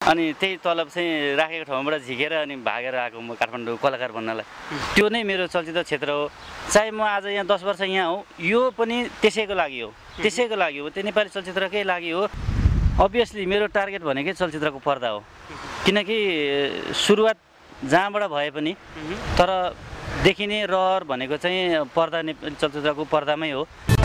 अनि त्यही तलब चाहिँ राखेको ठाउँबाट झिकेर अनि भागेर आएको म काठमाडौँ कलाकार बन्नलाई। त्यो नै मेरो चलचित्र क्षेत्र हो। चाहे म आज यहाँ 10 वर्ष यहाँ हो, यो पनि त्यसैको लागि हो, त्यसैको लागि हो, त्यो नेपाली चलचित्रकै लागि हो। अभियसली मेरो टार्गेट भनेकै चलचित्रको पर्दा हो, किनकि सुरुवात जहाँबाट भए पनि तर देखिने रहर भनेको चाहिँ पर्दा चलचित्रको पर्दामै हो।